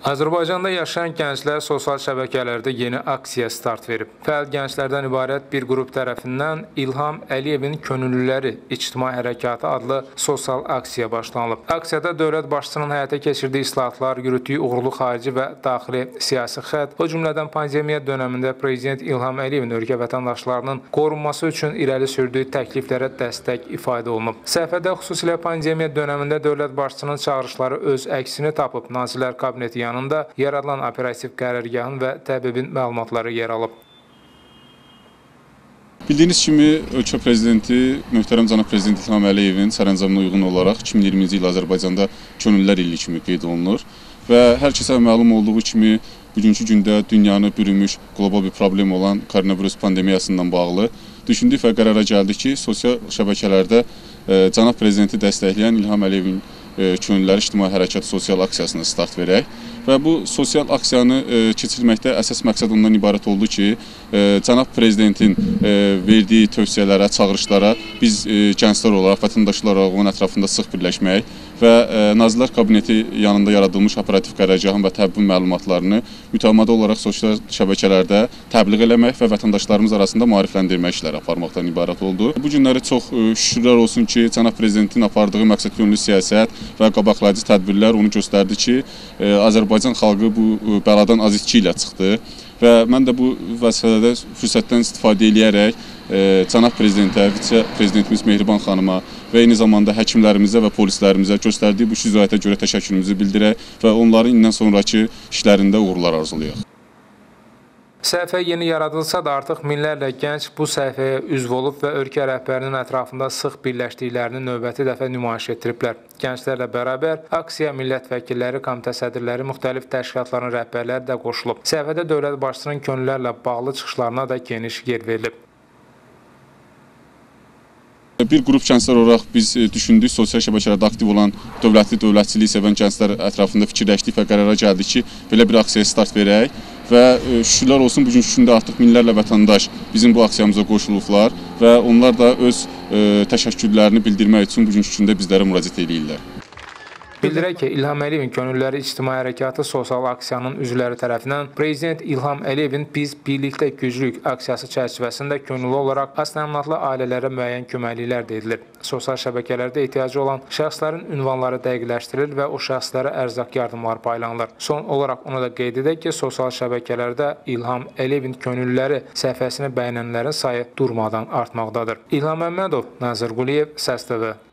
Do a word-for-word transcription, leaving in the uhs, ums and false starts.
Azərbaycanda yaşayan gənclər sosial şəbəkələrdə yeni aksiya start verib. Fəal gənclərdən ibarət bir qrup tərəfindən İlham Əliyevin Könüllüləri İctimai Hərəkatı adlı sosial aksiya başlanılıb. Aksiyada dövlət başçısının həyata keçirdiyi islahatlar, yürütdüyü uğurlu xarici və daxili siyasi xətt, o cümlədən pandemiya dönəmində Prezident İlham Əliyevin ölkə vətəndaşlarının qorunması üçün irəli sürdüyü təkliflərə dəstək ifadə olunub. Səhifədə xüsusilə pandemiya dönəmində dövlət başçısının çağırışları öz əksini tapıb. Nazirlər Kabineti yanında yaradılan operativ qərargahın və təbibin məlumatları yer alıb. Bildiyiniz kimi, ölkə prezidenti, möhtərəm cənab prezident İlham Əliyevin sərəncamına uyğun olaraq iki min iyirminci il Azərbaycanda Könüllülər ili kimi qeyd olunur və hər kəsə məlum olduğu kimi bugünkü gündə dünyanı bürümüş qlobal bir problem olan koronavirus pandemiyasından bağlı düşündük və qərara gəldik ki, sosial şəbəkələrdə e, cənab prezidenti dəstəkləyən İlham Əliyevin Könüllüləri İctimai Hərəkatı sosial aksiyasına start verək və bu sosial aksiyanı keçirməkdə əsas məqsəd ondan ibarət oldu ki, cənab prezidentin verdiyi tövsiyələrə, çağırışlara biz gənclər olaraq, vətəndaşlar olaraq onun ətrafında sıx birləşmək və Nazirlər Kabineti yanında yaradılmış operativ qərargahın və təbibin məlumatlarını mütəmadi olaraq sosial şəbəkələrdə təbliğ eləmək və vətəndaşlarımız arasında maarifləndirmə işləri aparmaqdan ibarət oldu. Bu günləri çox şükürlər olsun ki, cənab prezidentin apardığı məqsədyönlü siyasət və qabaqlayıcı tədbirlər onu göstərdi ki, Azərbaycan xalqı bu bəladan az itki ilə çıxdı və mən də bu vəzifədə fürsətdən istifadə edərək cənab prezidentə, vitse-prezidentimiz Mehriban xanıma və eyni zamanda həkimlərimizə və polislərimizə göstərdiyi bu şücaətə görə təşəkkürümüzü bildirək və onların indən sonraki işlərində uğurlar arzulayaq. Səhifə yeni yaradılsa da artıq minlərlə gənc bu səhifəyə üzv olub və ölkə rəhbərinin ətrafında sıx birləşdiklərini növbəti dəfə nümayiş etdiriblər. Gənclərlə bərabər aksiya millət vəkilləri, komitə sədrləri, müxtəlif təşkilatların rəhbərləri də qoşulub. Səhifədə dövlət başçısının könüllərlə bağlı çıxışlarına da geniş yer verilib. Bir qrup gənclər olaraq biz düşündük, sosial şəbəkələrdə aktiv olan dövlətli, dövlətçiliyi sevən gənclər ətrafında fikirləşdik və qərara gəldik ki, belə bir aksiyaya start verək və şükürlər olsun, bugünkü gündə artıq minlərlə vətəndaş bizim bu aksiyamıza qoşulublar və onlar da öz təşəkkürlərini bildirmək üçün bugünkü gündə bizlərə müraciət edirlər. Bildirək ki, İlham Əliyevin Könüllüləri İctimai Hərəkatı sosial aksiyanın üzvləri tərəfindən Prezident İlham Əliyevin Biz Birlikdə Güclük aksiyası çərçivəsində könüllü olaraq aztəminatlı ailələrə müəyyən köməkliklər də edilir. Sosial şəbəkələrdə ehtiyacı olan şəxslərin ünvanları dəqiqləşdirilir və o şəxslərə ərzaq yardımlar paylanılır. Son olaraq onu da qeyd edək ki, sosial şəbəkələrdə İlham Əliyevin Könüllüləri səhifəsini bəyənənlərin sayı durmadan artmaqdadır. İlham Məmmədov, Nazir Quliyev, Səs T V.